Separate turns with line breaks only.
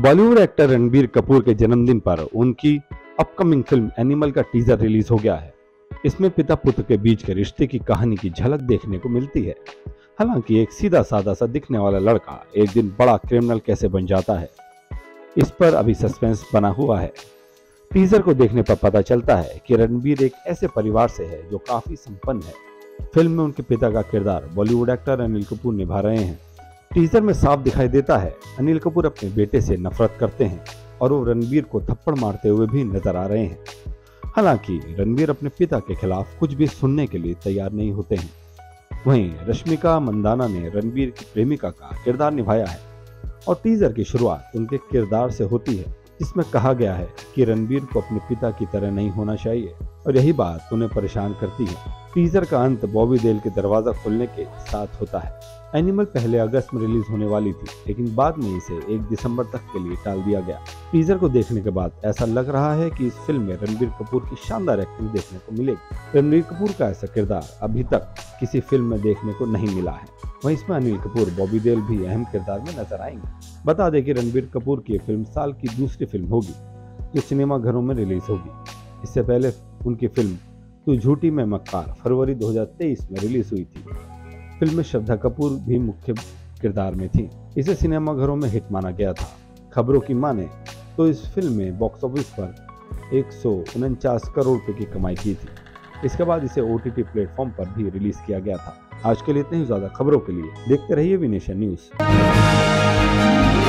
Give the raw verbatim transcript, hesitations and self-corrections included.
Bollywood actor Ranbir Kapoor के जन्मदिन पर उनकी अपकमिंग फिल्म एनिमल का टीजर रिलीज हो गया है। इसमें पिता पुत्र के बीच के रिश्ते की कहानी की झलक देखने को मिलती है। हालांकि एक सीधा साधा सा दिखने वाला लड़का एक दिन बड़ा क्रिमिनल कैसे बन जाता है, इस पर अभी सस्पेंस बना हुआ है। टीजर को देखने पर पता चलता है कि रणबीर एक ऐसे परिवार से है जो काफी संपन्न है। फिल्म में उनके पिता का किरदार बॉलीवुड एक्टर अनिल कपूर निभा रहे हैं। टीजर में साफ दिखाई देता है अनिल कपूर अपने बेटे से नफरत करते हैं और वो रणबीर को थप्पड़ मारते हुए भी नजर आ रहे हैं। हालांकि रणबीर अपने पिता के खिलाफ कुछ भी सुनने के लिए तैयार नहीं होते हैं। वहीं रश्मिका मंदाना ने रणबीर की प्रेमिका का किरदार निभाया है और टीजर की शुरुआत उनके किरदार से होती है, जिसमें कहा गया है कि रणबीर को अपने पिता की तरह नहीं होना चाहिए और यही बात उन्हें परेशान करती है। टीजर का अंत बॉबी देओल के दरवाजा खुलने के साथ होता है। एनिमल पहले अगस्त में रिलीज होने वाली थी, लेकिन बाद में इसे एक दिसंबर तक के लिए टाल दिया गया। टीजर को देखने के बाद ऐसा लग रहा है कि इस फिल्म में रणबीर कपूर की शानदार एक्टिंग देखने को मिलेगी। रणबीर कपूर का ऐसा किरदार अभी तक किसी फिल्म में देखने को नहीं मिला है। वहीं इसमें अनिल कपूर, बॉबी देओल भी अहम किरदार में नजर आएंगे। बता दें कि रणबीर कपूर की फिल्म साल की दूसरी फिल्म होगी जो सिनेमा घरों में रिलीज होगी। इससे पहले उनकी फिल्म तू झूठी मैं मक्कार फरवरी दो हज़ार तेईस में रिलीज हुई थी। फिल्म में श्रद्धा कपूर भी मुख्य किरदार में थी। इसे सिनेमा घरों में हिट माना गया था। खबरों की माने तो इस फिल्म में बॉक्स ऑफिस पर एक सौ उनचास करोड़ रुपए की कमाई की थी। इसके बाद इसे ओटीटी प्लेटफॉर्म पर भी रिलीज किया गया था। आज के लिए इतनी ही ज्यादा खबरों के लिए देखते रहिए वी नेशन न्यूज।